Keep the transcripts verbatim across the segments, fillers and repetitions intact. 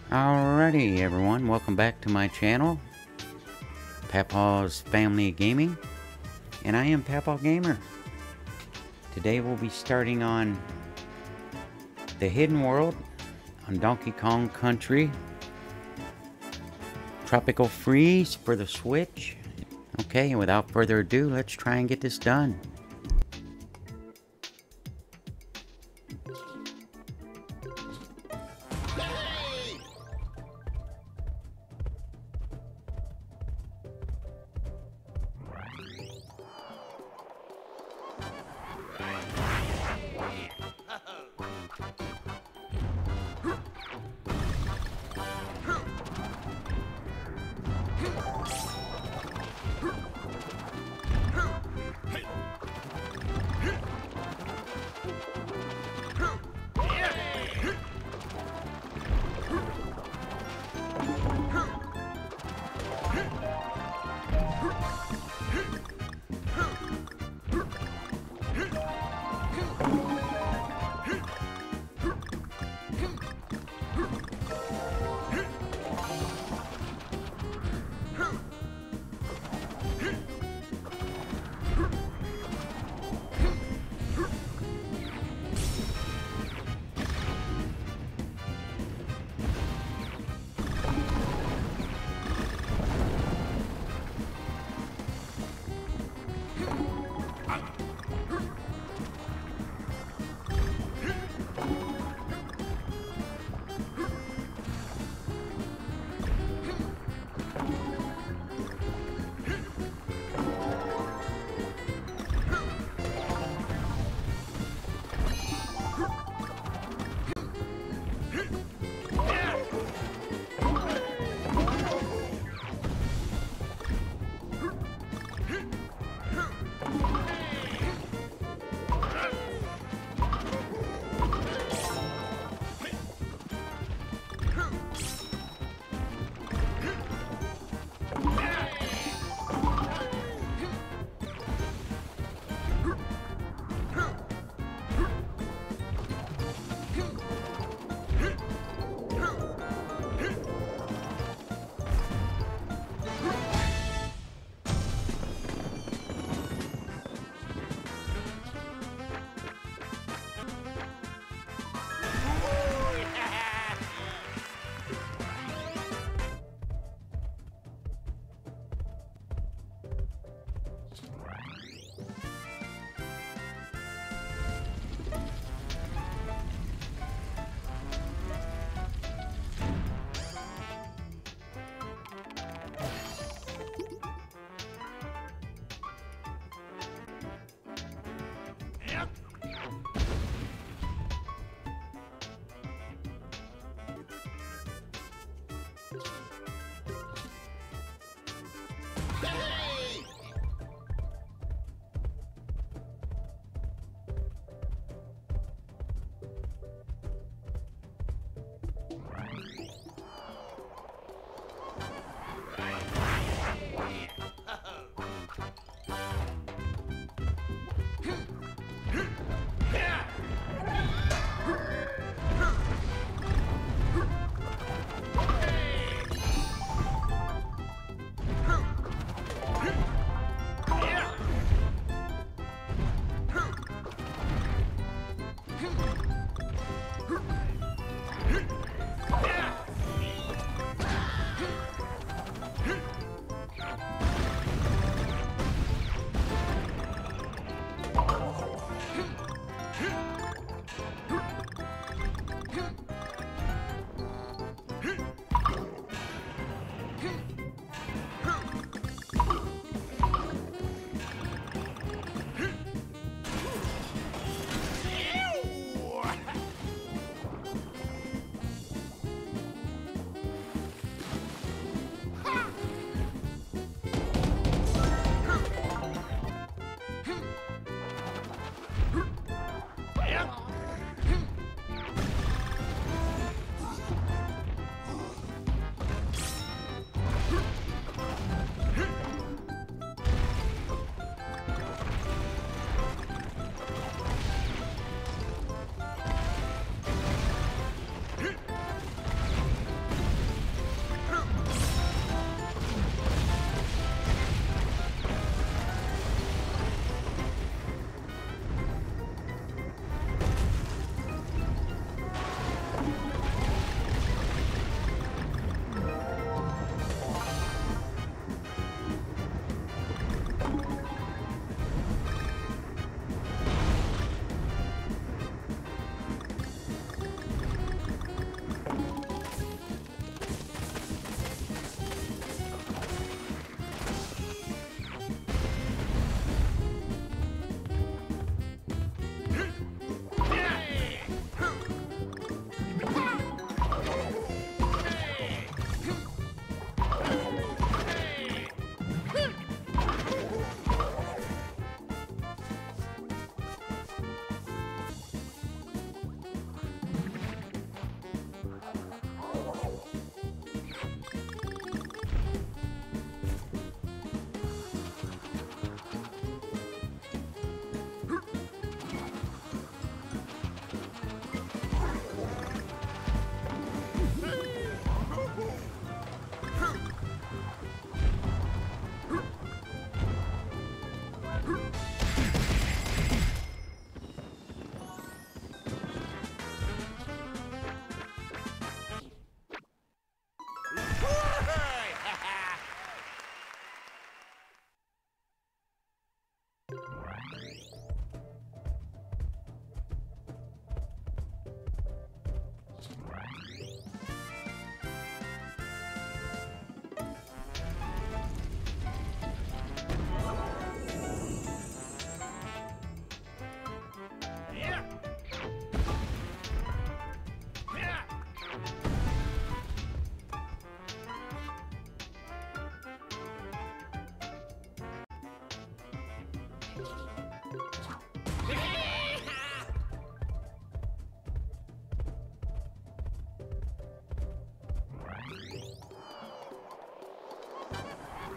Alrighty everyone, welcome back to my channel, Papaw's Family Gaming, and I am Papaw Gamer. Today we'll be starting on the Hidden World on Donkey Kong Country Tropical Freeze for the Switch. Okay, and without further ado, let's try and get this done.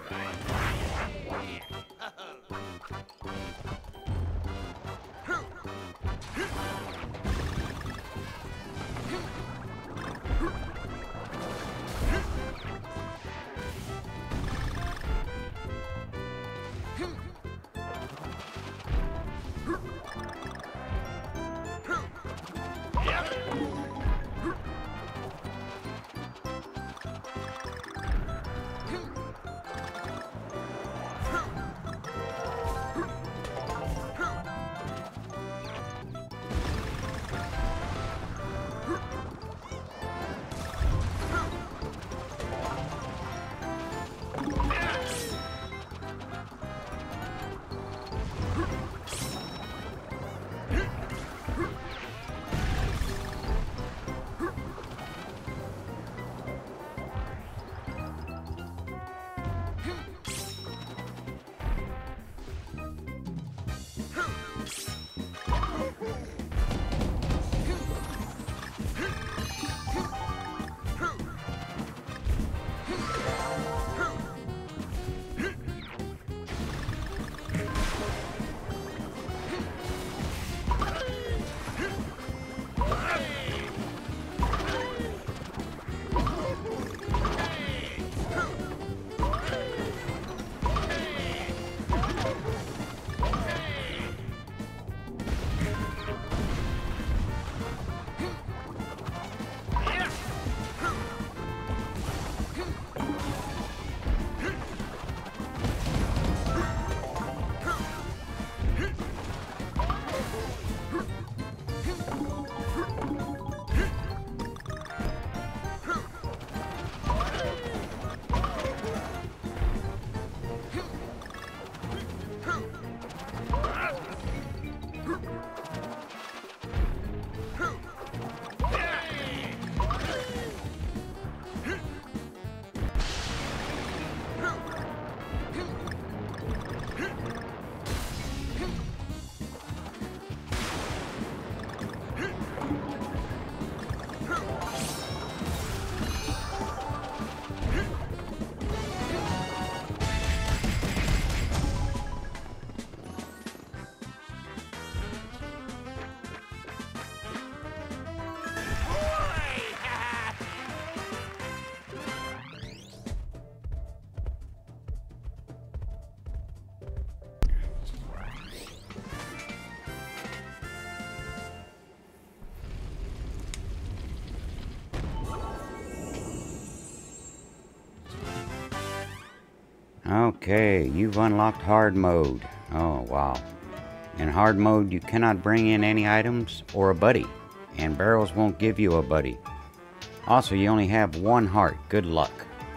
Okay, you've unlocked hard mode. Oh, wow. In hard mode, you cannot bring in any items or a buddy, and barrels won't give you a buddy. Also, you only have one heart. Good luck.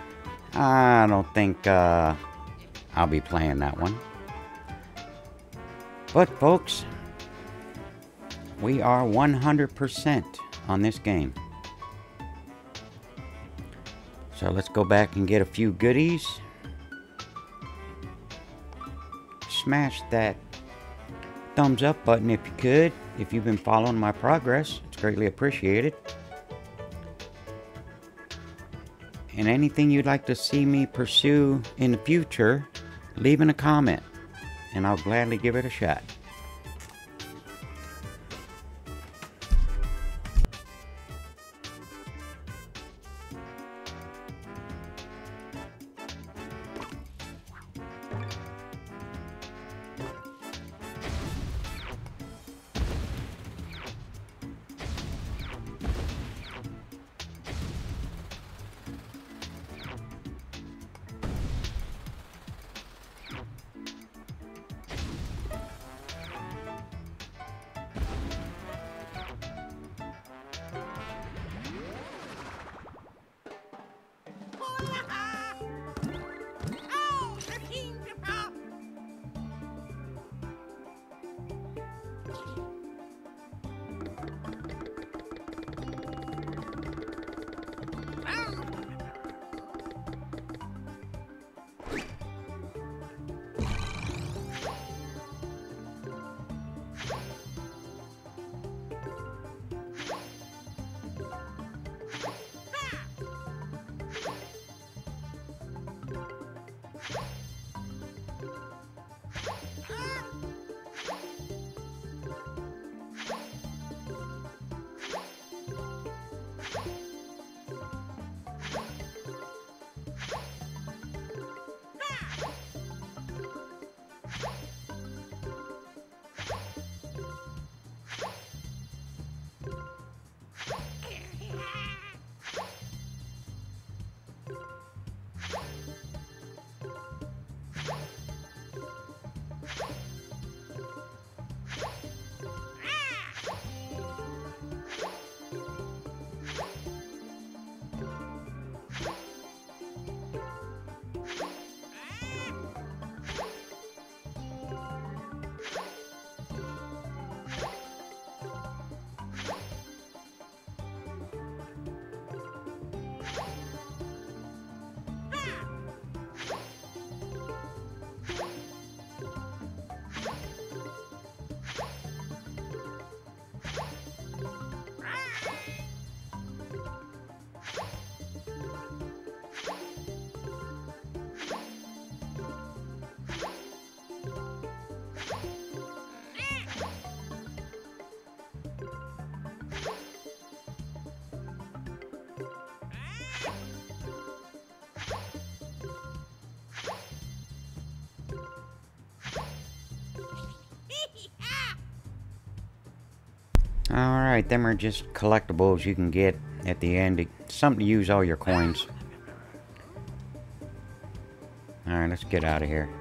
I don't think uh, I'll be playing that one. But, folks, we are one hundred percent on this game. So let's go back and get a few goodies. Smash that thumbs up button if you could. If you've been following my progress, it's greatly appreciated. And anything you'd like to see me pursue in the future, leave in a comment, and I'll gladly give it a shot. Alright, them are just collectibles you can get at the end. Something to use all your coins. Alright, let's get out of here.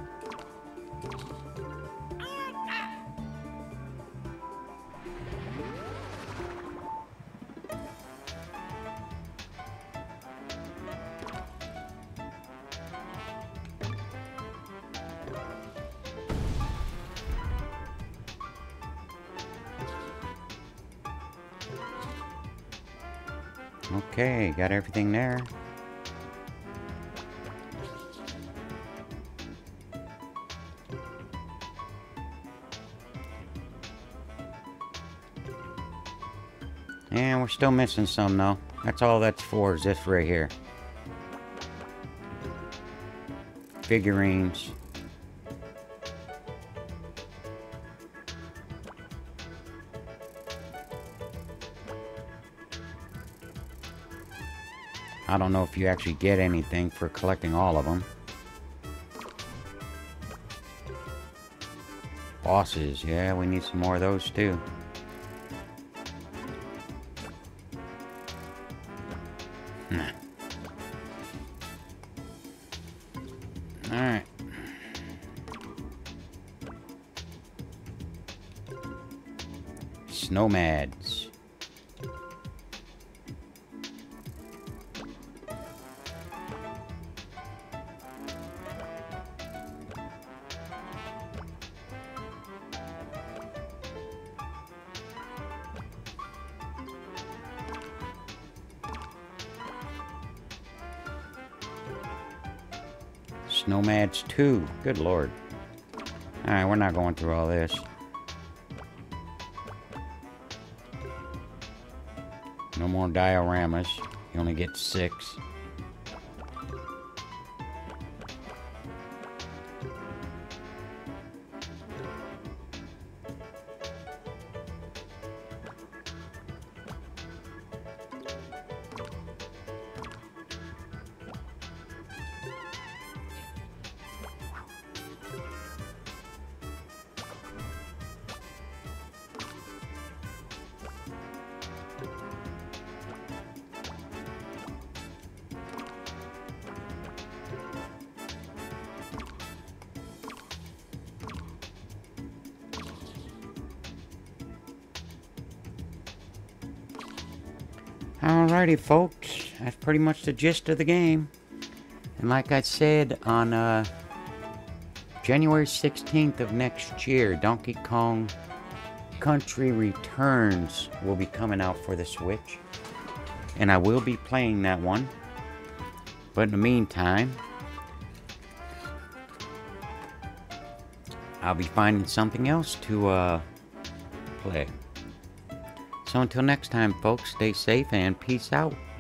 Okay, got everything there. And we're still missing some though. That's all that's for, is this right here. Figurines. I don't know if you actually get anything for collecting all of them. Bosses, yeah, we need some more of those too. Nah. Alright. Snowmads. Snowmads two. Good lord. Alright, we're not going through all this. No more dioramas. You only get six. Alrighty folks, that's pretty much the gist of the game. And like I said, on uh, January sixteenth of next year, Donkey Kong Country Returns will be coming out for the Switch. And I will be playing that one. But in the meantime, I'll be finding something else to uh, play. So until next time, folks, stay safe and peace out.